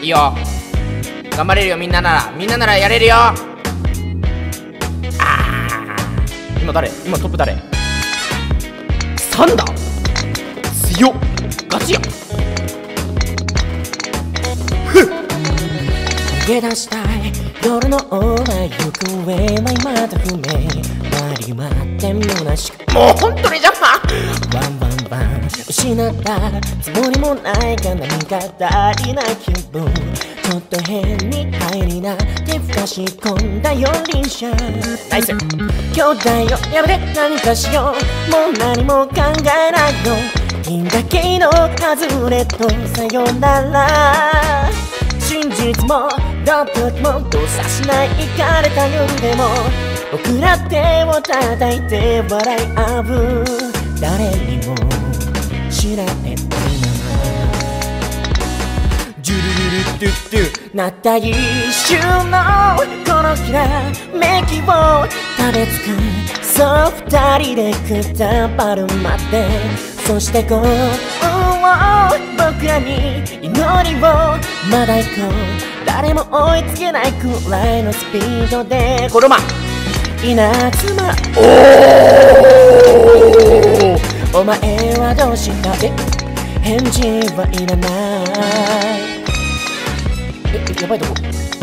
いいよ、頑張れるよ。みんなならやれるよ。今誰？今トップ誰？サンダー強っ、ガチやん。 逃げ出したい夜のオーラ行方は未だ不明。回り回って虚しく、 もう本当に邪魔。 ワンワンワン失ったつもりもないが何か足りない気分。ちょっと変に入りなってふかし込んだ四輪車。 ナイス。 兄弟よやめて何かしよう。もう何も考えないよ。銀河系の外れとさよなら。真実もどっちも動作しないイかれた夜でも僕ら手を叩いて笑い合う。誰にも知られないままジュルルルトゥトゥなった一瞬のこのきらめきを食べつく。そう二人でくたばるまで。そしてこう僕らに祈りをまだ行こう。誰も追いつけないくらいのスピードでコロマ稲妻。お前はどうした？返事はいらない。やばいとこ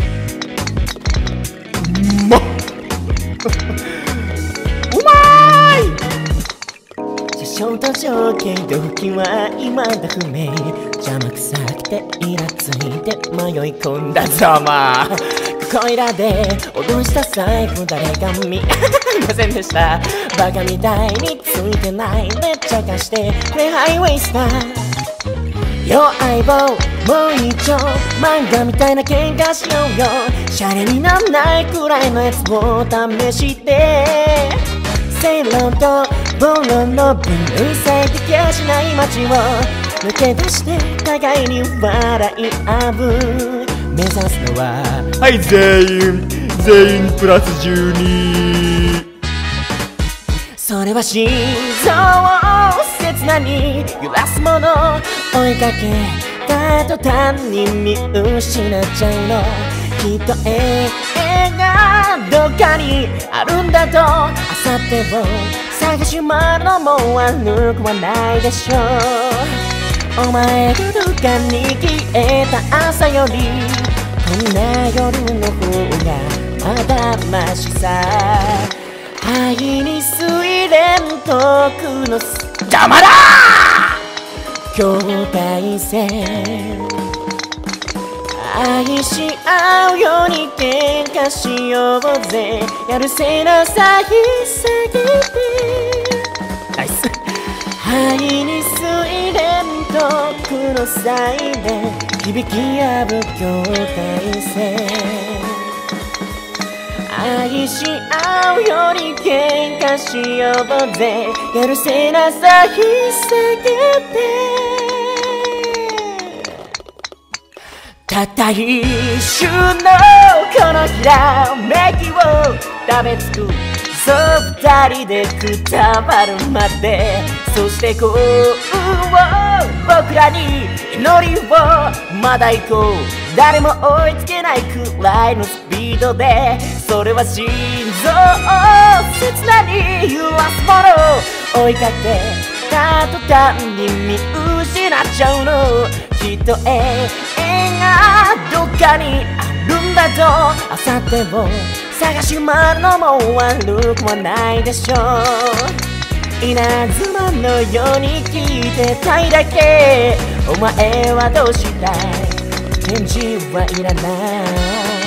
うまっうまい。 車掌と条件動機は未だ不明。邪魔くさくてイラついて迷い込んだざまここいらで脅した財布誰か見ませんでした。バカみたいについてないで茶化してプレハイウェイスター。よ相棒もう一丁漫画みたいな喧嘩しようよ。シャレになんないくらいのやつを試して正論と暴論の分類最適やしない街を抜け出して互いに笑い合う。目指すのははい全員プラス12。 それは心臓を切なに揺らすもの。追いかけた途端に見失っちゃうの。きっと永遠がどっかにあるんだと。あさってを探し回るのも悪くはないでしょう。お前がどっかに消えた朝よりこんな夜の方がまだましさ。肺に睡蓮遠くの邪魔だ境界線。愛し合うように喧嘩しようぜ。やるせなさ引っ提げてナイス。 肺に睡蓮遠くのサイレン響き合う境界線。愛し合うように喧嘩しようぜ。やるせなさ引っ提げてたった一瞬のこのひらめきを食べつく。そう二人でくたばるまで。そしてこう僕らに祈りをまだ行こう。誰も追いつけないくらいのスピードで。それは心臓を切なに揺らすもの。追いかけた途端に見失っちゃうの。きっと永遠がどっかにあるんだと。あさってを探し回るのも悪くはないでしょう。稲妻のように聞いてたいだけ。お前はどうしたい？返事はいらない。